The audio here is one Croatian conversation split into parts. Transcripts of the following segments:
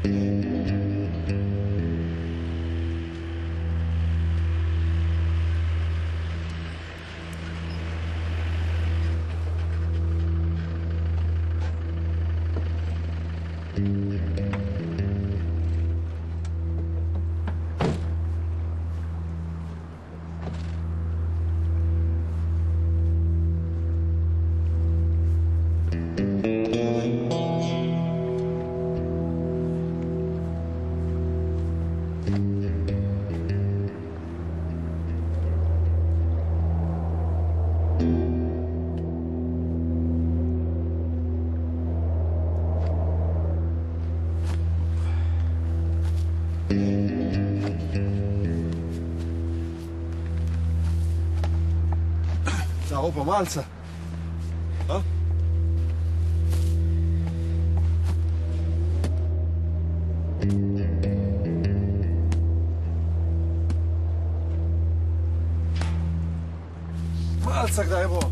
Opa malca. A? Malca kdaj bo?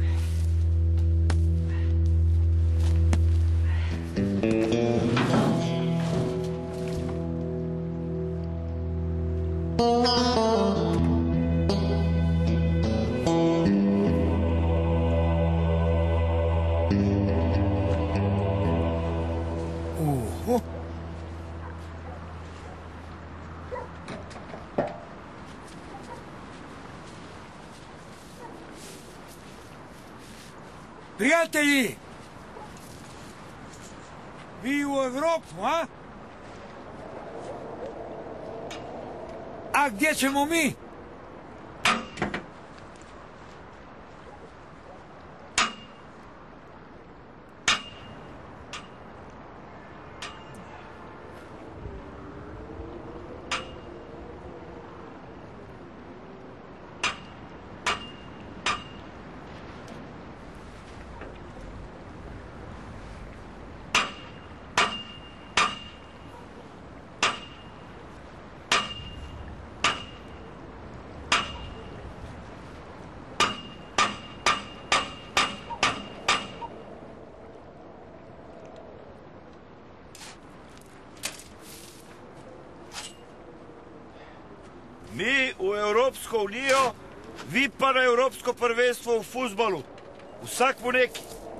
Prijatelji, vi u Evropu, a? A gdje ćemo mi? Mi v Evropsko unijo, vi pa na Evropsko prvenstvo v fuzbalu. Vsak po neki.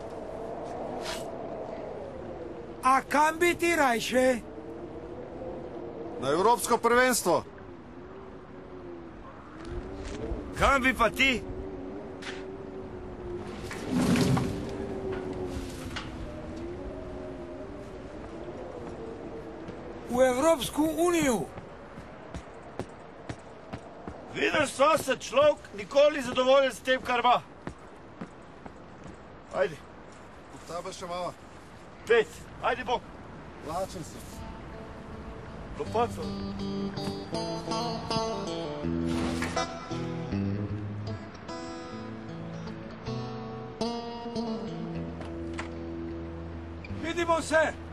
A kam bi ti rajše? Na Evropsko prvenstvo. Kam bi pa ti? V Evropsko unijo. Vidiš, sosed, človek nikoli zadovoljen s tem, kar ima. Ajde. Taba še malo. 5. Ajde, bok. Lačen sem. Lopaco. Vidimo se!